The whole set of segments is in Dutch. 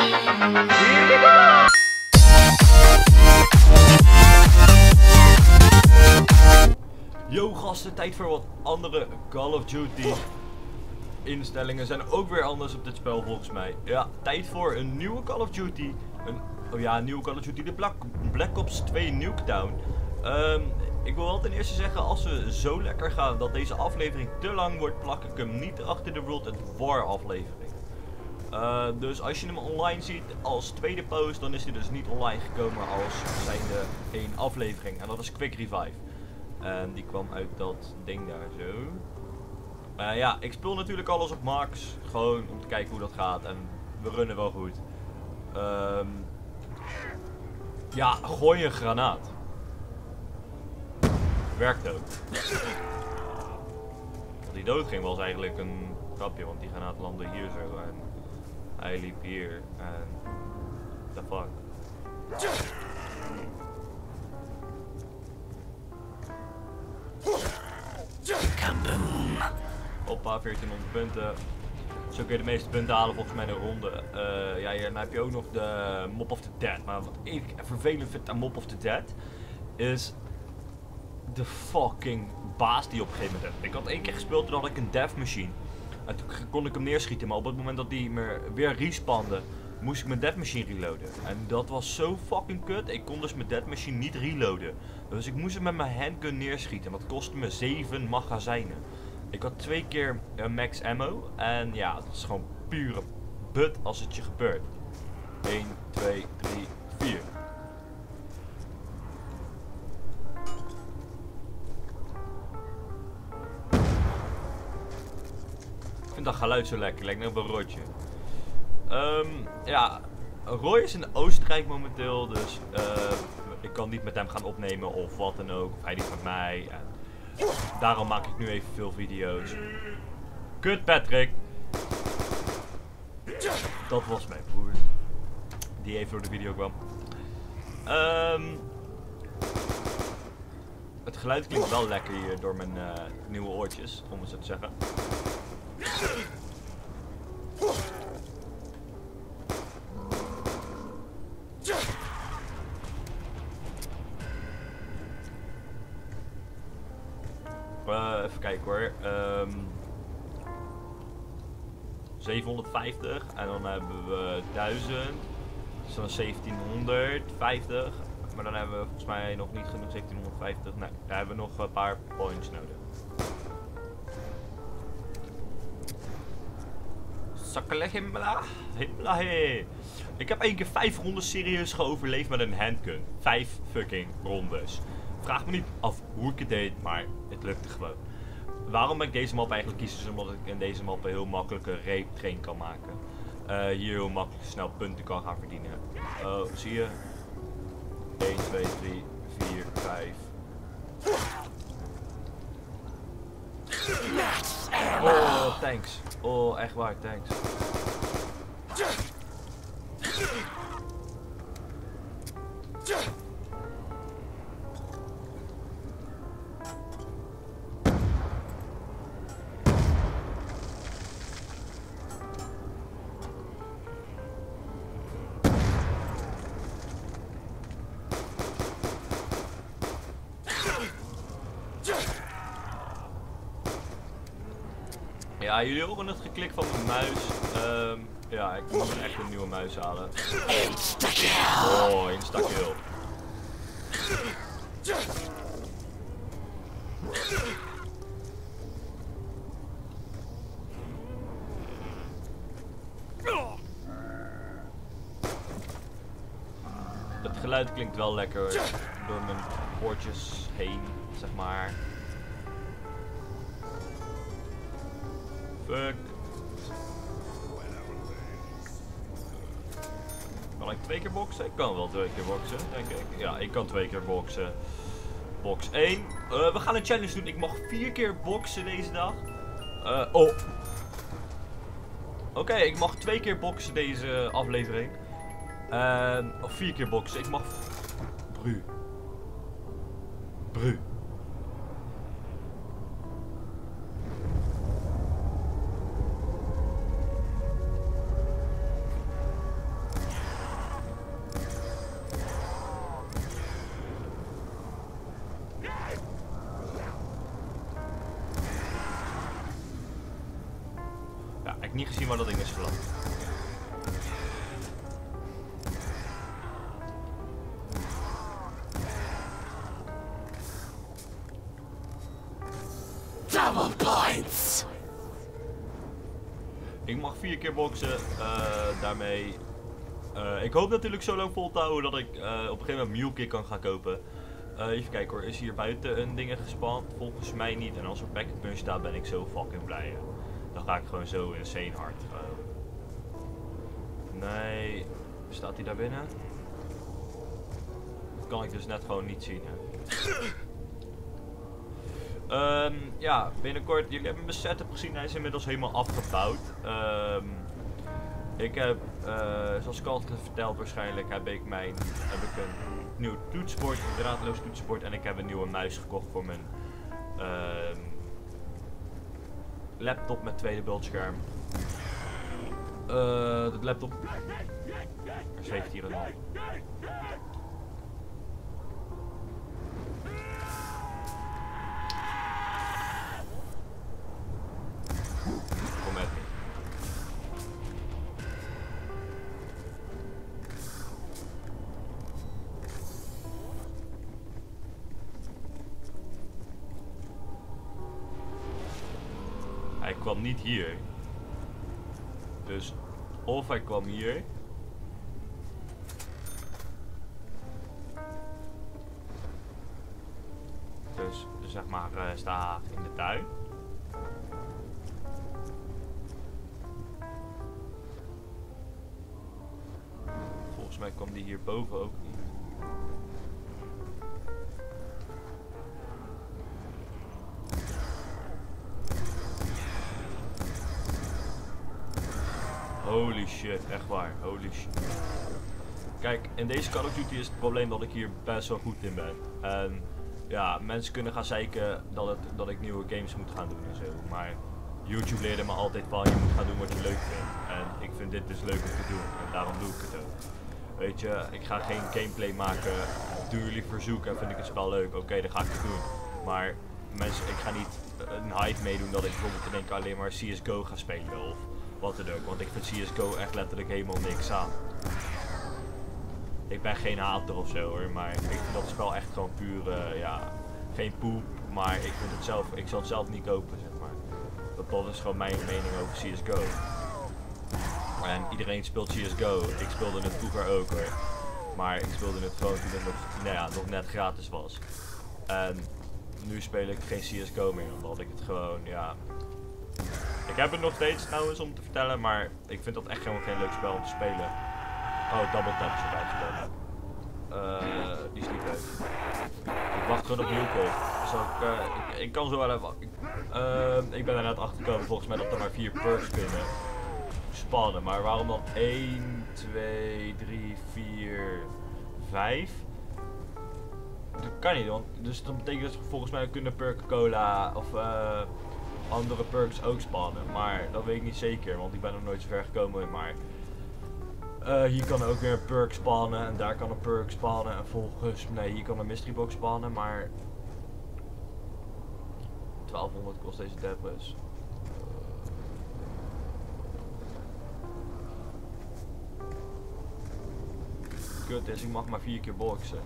Yo gasten, tijd voor wat andere Call of Duty instellingen zijn ook weer anders op dit spel volgens mij. Ja, tijd voor een nieuwe Call of Duty. Een nieuwe Call of Duty, de Black Ops 2 Nuketown. Ik wil wel ten eerste zeggen, als we zo lekker gaan dat deze aflevering te lang wordt, plak ik hem niet achter de World at War aflevering. Dus als je hem online ziet als tweede post, dan is hij dus niet online gekomen als zijnde één aflevering. En dat is Quick Revive. En die kwam uit dat ding daar zo. Ja, ik speel natuurlijk alles op max. Gewoon om te kijken hoe dat gaat. En we runnen wel goed. Ja, gooi een granaat. Werkt ook. Dat hij dood ging was eigenlijk een grapje. Want die granaat landde hier zo. En hij liep hier. En the fuck. Kaboom. Hoppa, 1400 punten. Zo kun je de meeste punten halen volgens mij in een ronde. Ja, hier, dan heb je ook nog de Mob of the Dead. Maar wat ik vervelend vind aan Mob of the Dead is de fucking baas die op een gegeven moment hebt. Ik had één keer gespeeld, toen had ik een death machine. En toen kon ik hem neerschieten, maar op het moment dat die me weer respawnden, moest ik mijn death machine reloaden. En dat was zo fucking kut. Ik kon dus mijn death machine niet reloaden. Dus ik moest hem met mijn handgun neerschieten. En dat kostte me 7 magazijnen. Ik had 2 keer max ammo. En ja, dat is gewoon pure but als het je gebeurt. 1, 2, 3, 4. Ik vind dat geluid zo lekker. Lijkt net op een rotje. Ja, Roy is in Oostenrijk momenteel. Dus ik kan niet met hem gaan opnemen of wat dan ook. Of hij niet met mij. En daarom maak ik nu even veel video's. Kut Patrick. Dat was mijn broer. Die even door de video kwam. Het geluid klinkt wel lekker hier door mijn nieuwe oortjes, om het zo te zeggen. Even kijken hoor. 750 en dan hebben we 1000. Dus dan 1750. Maar dan hebben we volgens mij nog niet genoeg 1750. Nee, daar hebben we nog een paar points nodig. Sakkele himmela. Himmela he. Ik heb 1 keer 5 rondes serieus geoverleefd met een handgun. 5 fucking rondes. Vraag me niet af hoe ik het deed, maar het lukte gewoon. Waarom ben ik deze map eigenlijk kiezen? Is omdat ik in deze map een heel makkelijke rape train kan maken. Hier heel makkelijk snel punten kan gaan verdienen. Oh, zie je? 1, 2, 3, 4, 5. Oh, thanks. Oh, echt waar, thanks. Ja, jullie horen het geklik van mijn muis. Ja, ik moet echt een nieuwe muis halen. Insta-kill. Oh, insta-kill. Het geluid klinkt wel lekker door mijn oortjes heen, zeg maar. Fuck. Kan ik 2 keer boksen? Ik kan wel 2 keer boksen, denk ik. Ja, ik kan 2 keer boksen. Box 1. We gaan een challenge doen. Ik mag 4 keer boksen deze dag. Oh. Oké, ik mag 2 keer boksen deze aflevering. Of 4 keer boksen. Ik mag... Bru. Bru. niet gezien waar dat ding is geland. Double points. Ik mag 4 keer boksen, daarmee. Ik hoop natuurlijk zo lang vol te houden dat ik op een gegeven moment Mule Kick kan gaan kopen. Even kijken hoor, is hier buiten een ding gespand? Volgens mij niet. En als er Pack Punch staat ben ik zo fucking blij. Dan ga ik gewoon zo insane hard. Nee, staat hij daar binnen? Dat kan ik dus net gewoon niet zien. Hè. Ja, binnenkort, jullie hebben mijn setup gezien, hij is inmiddels helemaal afgebouwd. Ik heb, zoals ik altijd heb verteld waarschijnlijk, heb ik een nieuw toetsenbord, een draadloos toetsenbord en ik heb een nieuwe muis gekocht voor mijn laptop met tweede beeldscherm. De laptop, er zweeft hier een hal. Kom met me. Hij kwam niet hier. Dus of hij kwam hier. Dus zeg maar sta in de tuin. Volgens mij kwam die hierboven ook niet. Holy shit, echt waar. Holy shit. Kijk, in deze Call of Duty is het probleem dat ik hier best wel goed in ben. En ja, mensen kunnen gaan zeiken dat ik nieuwe games moet gaan doen en zo. Maar YouTube leerde me altijd van, je moet gaan doen wat je leuk vindt. En ik vind dit dus leuk om te doen. En daarom doe ik het ook. Weet je, ik ga geen gameplay maken. Doen jullie verzoeken en vind ik het spel leuk. Oké, dan ga ik het doen. Maar mensen, ik ga niet een hype meedoen dat ik bijvoorbeeld in één keer alleen maar CSGO ga spelen of wat dan ook. Want ik vind CSGO echt letterlijk helemaal niks aan. Ik ben geen hater of zo hoor, maar ik vind dat spel echt gewoon puur, ja, geen poep. Maar ik vind het zelf, ik zal het zelf niet kopen zeg maar. Dat is gewoon mijn mening over CSGO. En iedereen speelt CSGO. Ik speelde het vroeger ook hoor. Maar ik speelde het gewoon toen het nog, nou ja, nog net gratis was. En nu speel ik geen CSGO meer, omdat ik het gewoon, ja... Ik heb het nog steeds trouwens om te vertellen, maar ik vind dat echt gewoon geen leuk spel om te spelen. Oh, double tap is erbij gespeeld. Die is niet leuk. Ik wacht gewoon op Mule. Ik kan zo wel even... ik ben er net achter gekomen volgens mij dat er maar 4 perks kunnen spannen. Maar waarom dan 1, 2, 3, 4, 5? Dat kan niet, want dus dat betekent dat we volgens mij kunnen perk cola of andere perks ook spannen. Maar dat weet ik niet zeker, want ik ben nog nooit zo ver gekomen. Maar hier kan ook weer een perk spannen en daar kan een perk spannen. En volgens, nee, hier kan een mystery box spannen, maar 1200 kost deze tab dus. Kut is, ik mag maar 4 keer boxen.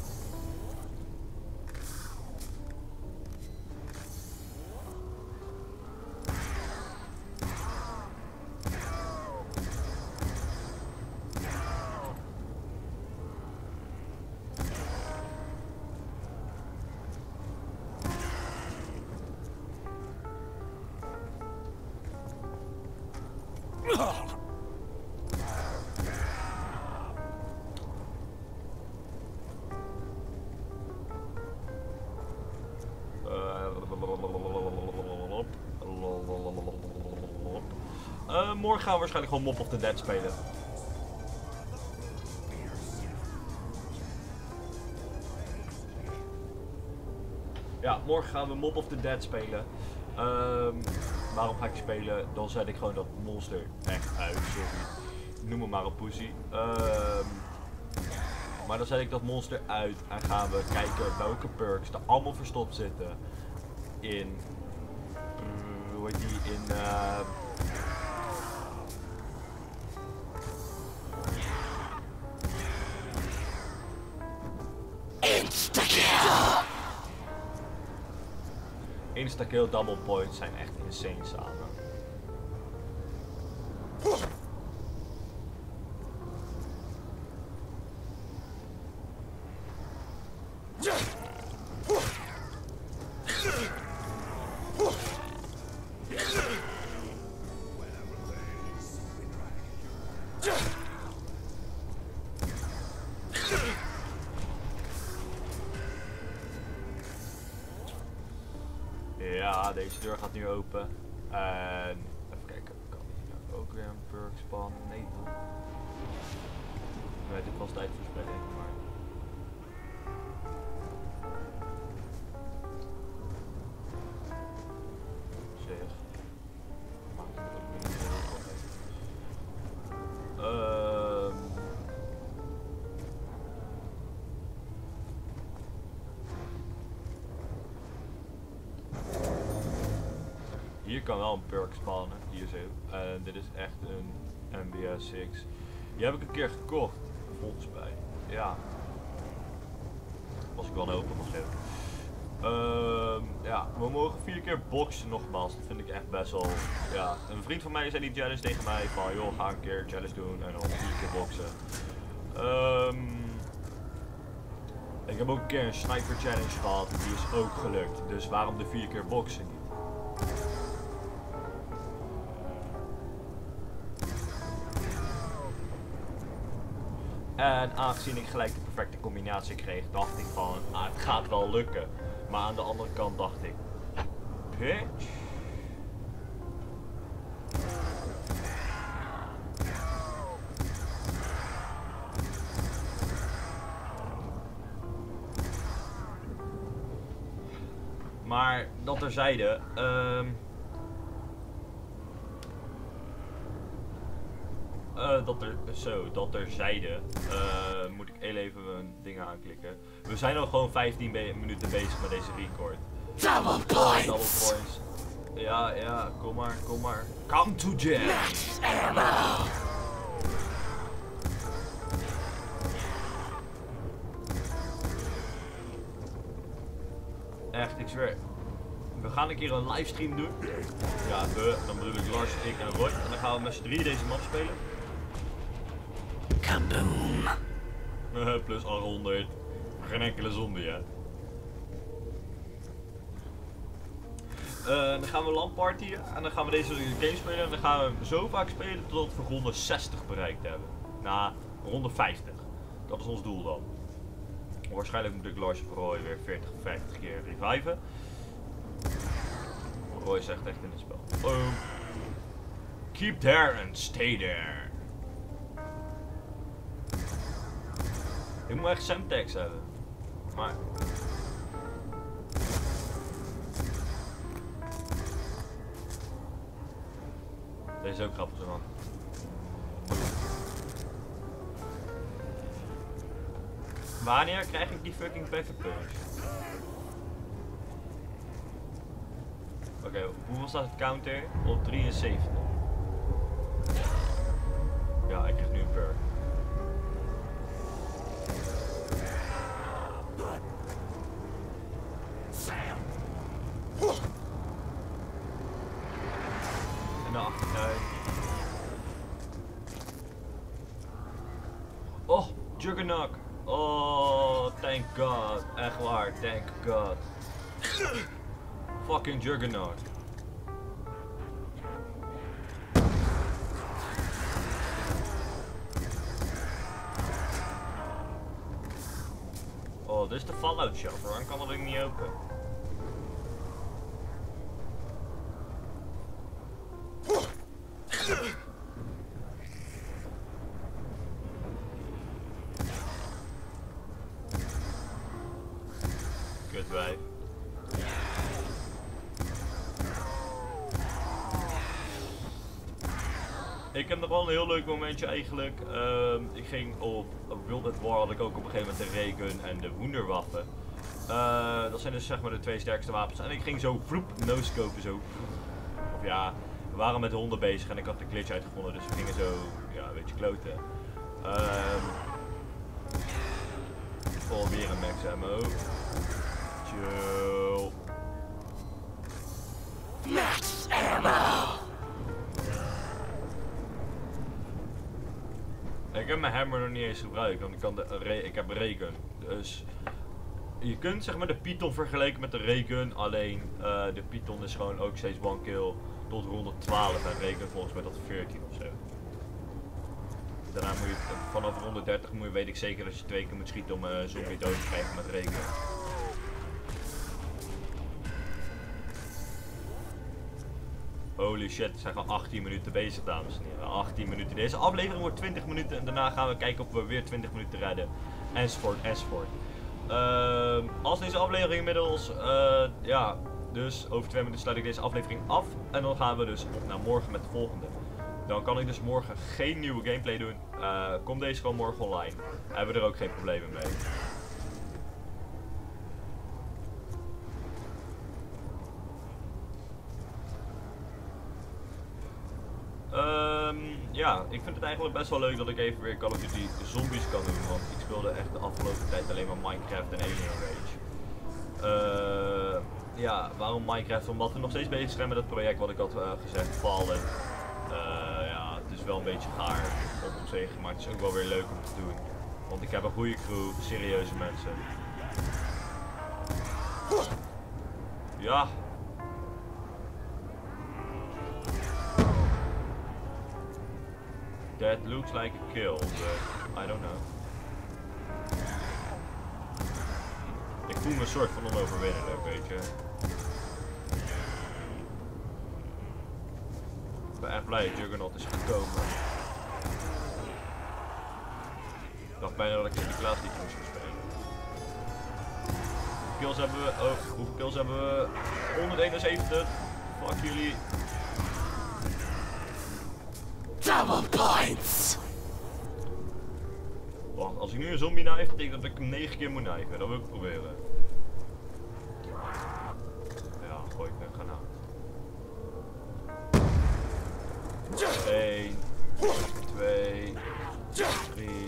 Morgen gaan we waarschijnlijk gewoon Mob of the Dead spelen. Ja, morgen gaan we Mob of the Dead spelen. Waarom ga ik spelen? Dan zet ik gewoon dat monster echt uit, sorry. Noem me maar een pussy. Maar dan zet ik dat monster uit en gaan we kijken welke perks er allemaal verstopt zitten in... hoe heet die? In... insta-kill double points zijn echt insane samen. Ja, deze deur gaat nu open. En even kijken, kan hier nou ook weer een perk spannen? Nee, man. Nee, dit was tijdverspilling, maar. Zeg. Maakt het ook niet heel veel uit. Hier kan wel een perk spannen, hier zo. En dit is echt een MBS 6. Die heb ik een keer gekocht, volgens mij. Ja. Was ik wel open of zo. Ja, we mogen 4 keer boksen nogmaals. Dat vind ik echt best wel. Ja, een vriend van mij zei die challenge tegen mij van joh, ga een keer challenge doen en dan 4 keer boksen. Ik heb ook een keer een sniper challenge gehad, die is ook gelukt. Dus waarom de 4 keer boksen niet? En aangezien ik gelijk de perfecte combinatie kreeg, dacht ik van, het gaat wel lukken. Maar aan de andere kant dacht ik, bitch. Maar dat terzijde, dat terzijde, moet ik heel even mijn dingen aanklikken. We zijn al gewoon 15 minuten bezig met deze record. Double points. Ja, kom maar. Come to jam. Max ammo. Echt, ik zweer. We gaan een keer een livestream doen. Ja, dan bedoel ik Lars, ik en Roy. En dan gaan we met z'n 3 deze map spelen. Kaboom. Plus 800. Geen enkele zonde, ja. Dan gaan we LAN-partyen en dan gaan we deze game spelen en dan gaan we zo vaak spelen tot we ronde 60 bereikt hebben. Nou, ronde 50. Dat is ons doel dan. Waarschijnlijk moet ik Lars of Roy weer 40 of 50 keer reviven. Roy zegt echt in het spel. Keep there and stay there. Ik moet echt Semtex hebben. Maar... Deze is ook grappig zo man. Wanneer krijg ik die fucking perfect punch? Oké, hoeveel staat het counter? Op 73. Ja, ik krijg nu een perk. En de achtertuin. Oh, Juggernaut. Oh, thank god. Echt waar, thank god. Fucking Juggernaut. Oh, dit is de Fallout shelter. Waarom kan dat ding niet open? Kutwijf. Ik heb nog wel een heel leuk momentje eigenlijk. Ik ging op World at War had ik ook op een gegeven moment de Raygun en de Wunderwaffe. Dat zijn dus zeg maar de 2 sterkste wapens. En ik ging zo vloep no-scopen zo. Of ja, we waren met de honden bezig en ik had de glitch uitgevonden, dus we gingen zo ja, een beetje kloten. Oh, weer een max ammo. Chill. Max ammo. Ik heb mijn hammer nog niet eens gebruikt, want ik heb regen. Dus je kunt zeg maar de Python vergelijken met de regen, alleen de Python is gewoon ook steeds one kill tot ronde 12 en regen volgens mij tot 14 of zo. Daarna moet je vanaf ronde 30 weet ik zeker dat je 2 keer moet schieten om een zombie dood te krijgen met regen. Holy shit, we zijn gewoon 18 minuten bezig, dames en heren. 18 minuten. Deze aflevering wordt 20 minuten en daarna gaan we kijken of we weer 20 minuten redden. Enzovoort, enzovoort. Als deze aflevering inmiddels, ja, dus over 2 minuten sluit ik deze aflevering af. En dan gaan we dus op naar morgen met de volgende. Dan kan ik dus morgen geen nieuwe gameplay doen. Komt deze gewoon morgen online. Hebben we er ook geen problemen mee. Ja, ik vind het eigenlijk best wel leuk dat ik even weer Call of Duty Zombies kan doen, want ik speelde echt de afgelopen tijd alleen maar Minecraft en Alien Rage. Ja, waarom Minecraft? Omdat we nog steeds bezig zijn met het project wat ik had gezegd, Fallen. Ja, het is wel een beetje gaar op zich, maar het is ook wel weer leuk om te doen. Want ik heb een goede crew, serieuze mensen. Ja. That looks like a kill, but I don't know. Ik voel me een soort van onoverwinnelijk, weet je. Ik ben echt blij dat Juggernaut is gekomen. Ik dacht bijna dat ik Sinterklaas niet moest spelen. Hoeveel kills hebben we? Oh, hoeveel kills hebben we? 171. Fuck jullie. Double points. Wacht, als ik nu een zombie knife, betekent dat ik hem 9 keer moet knifen. Dat wil ik proberen. Ja, gooi ik een granaat. 1, 2, 3.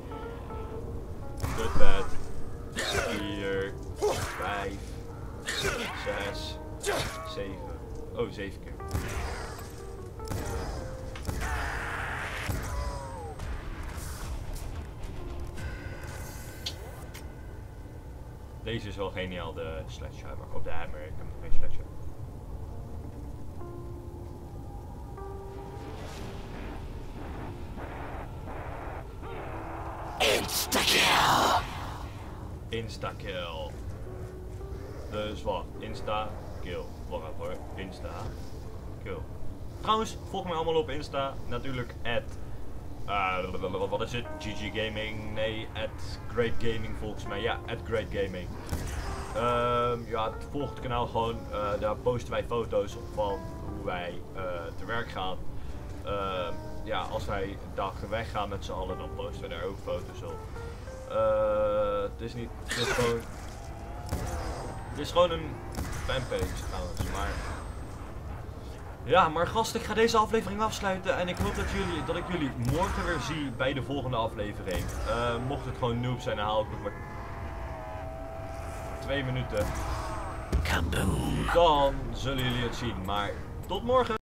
Good bad. 4, 5, 6, 7. Oh, 7 keer. Deze is wel geniaal, de sledgehammer. Of de hammer, ik heb nog geen sledgehammer. Insta-kill. Insta-kill. Dus wat? Insta-kill. Wacht even hoor. Insta-kill. Trouwens, volg mij allemaal op Insta. Natuurlijk wat is het? GG Gaming? Nee, Great Gaming volgens mij. Ja, Great Gaming. Ja, volg het kanaal gewoon. Daar posten wij foto's op van hoe wij te werk gaan. Ja, als wij een dag weggaan met z'n allen, dan posten we daar ook foto's op. Het is niet, het is gewoon een fanpage trouwens, maar ja, maar gasten, ik ga deze aflevering afsluiten en ik hoop dat ik jullie morgen weer zie bij de volgende aflevering. Mocht het gewoon noob zijn, dan haal ik nog maar 2 minuten. Kaboom. Dan zullen jullie het zien, maar tot morgen!